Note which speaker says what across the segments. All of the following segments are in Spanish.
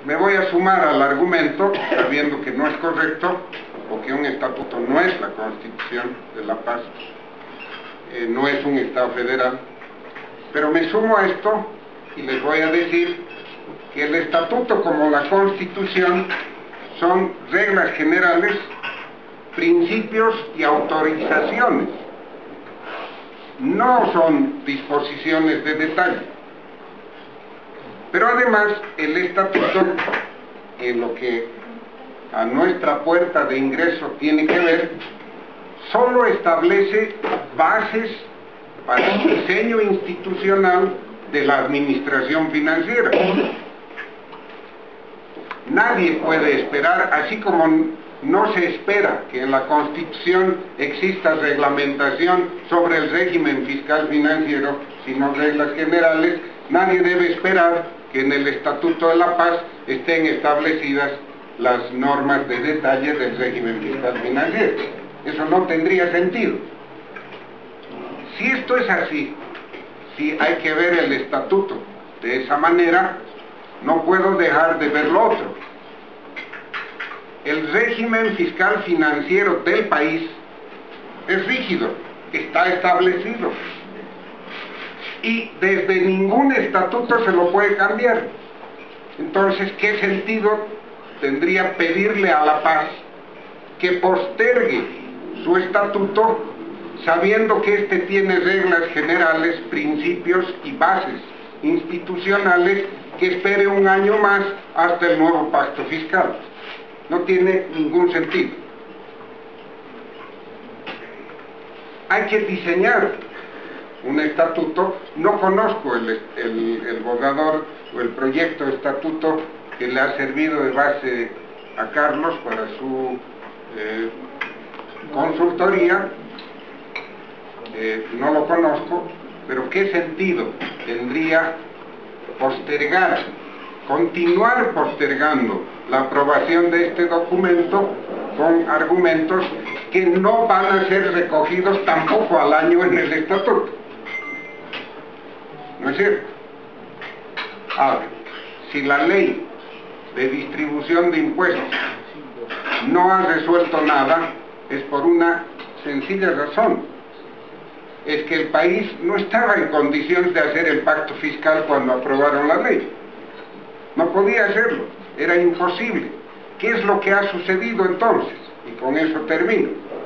Speaker 1: me voy a sumar al argumento, sabiendo que no es correcto, o que un estatuto no es la Constitución de La Paz, no es un Estado federal, pero me sumo a esto y les voy a decir que el estatuto como la Constitución son reglas generales, principios y autorizaciones, no son disposiciones de detalle. Pero además el estatuto, en lo que a nuestra puerta de ingreso tiene que ver, solo establece bases para el diseño institucional de la administración financiera. Nadie puede esperar, así como no se espera que en la Constitución exista reglamentación sobre el régimen fiscal financiero, sino reglas generales, nadie debe esperar que en el Estatuto de La Paz estén establecidas las normas de detalle del régimen fiscal financiero. Eso no tendría sentido. Si esto es así, si hay que ver el Estatuto de esa manera, no puedo dejar de ver lo otro. El régimen fiscal financiero del país es rígido, está establecido. Y desde ningún estatuto se lo puede cambiar. Entonces, ¿qué sentido tendría pedirle a La Paz que postergue su estatuto sabiendo que éste tiene reglas generales, principios y bases institucionales, que espere un año más hasta el nuevo pacto fiscal? No tiene ningún sentido. Hay que diseñar un estatuto. No conozco el borrador o el proyecto de estatuto que le ha servido de base a Carlos para su consultoría. No lo conozco, pero ¿qué sentido tendría postergar, continuar postergando la aprobación de este documento con argumentos que no van a ser recogidos tampoco al año en el estatuto? ¿No es cierto? Ahora, si la ley de distribución de impuestos no ha resuelto nada, es por una sencilla razón. Es que el país no estaba en condiciones de hacer el pacto fiscal cuando aprobaron la ley. No podía hacerlo, era imposible. ¿Qué es lo que ha sucedido entonces? Y con eso termino.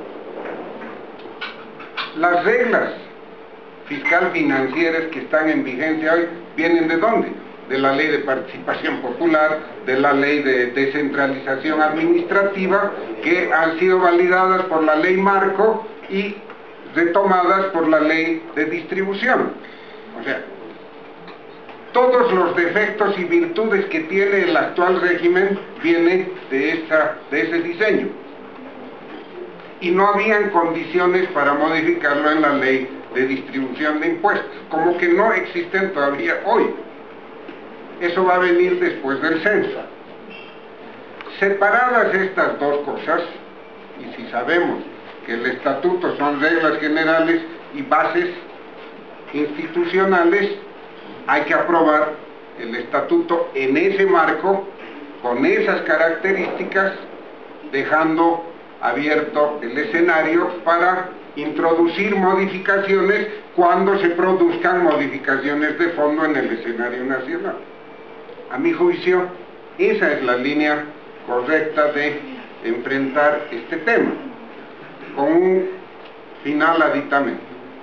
Speaker 1: Las reglas fiscal financieras que están en vigencia hoy, ¿vienen de dónde? De la Ley de Participación Popular, de la Ley de Descentralización Administrativa, que han sido validadas por la Ley Marco y retomadas por la Ley de Distribución. O sea, todos los defectos y virtudes que tiene el actual régimen vienen de ese diseño. Y no habían condiciones para modificarlo en la Ley de Distribución de Impuestos, como que no existen todavía hoy. Eso va a venir después del censo. Separadas estas dos cosas, y si sabemos que el estatuto son reglas generales y bases institucionales, hay que aprobar el estatuto en ese marco, con esas características, dejando abierto el escenario para introducir modificaciones cuando se produzcan modificaciones de fondo en el escenario nacional. A mi juicio, esa es la línea correcta de enfrentar este tema, con un final aditamento.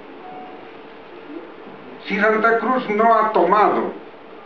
Speaker 1: Si Santa Cruz no ha tomado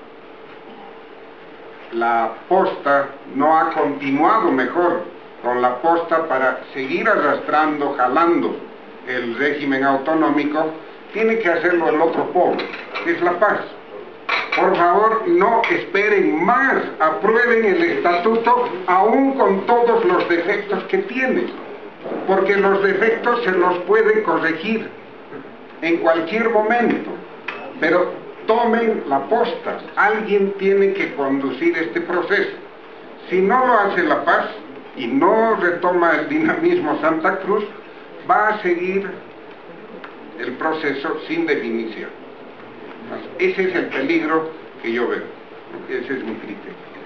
Speaker 1: la posta, no ha continuado mejor con la posta para seguir arrastrando, jalando el régimen autonómico, tiene que hacerlo el otro polo, que es La Paz. Por favor, no esperen más, aprueben el estatuto aún con todos los defectos que tiene, porque los defectos se los puede corregir en cualquier momento, pero tomen la posta. Alguien tiene que conducir este proceso. Si no lo hace La Paz y no retoma el dinamismo Santa Cruz, va a seguir el proceso sin definición. Ese es el peligro que yo veo. Ese es mi criterio.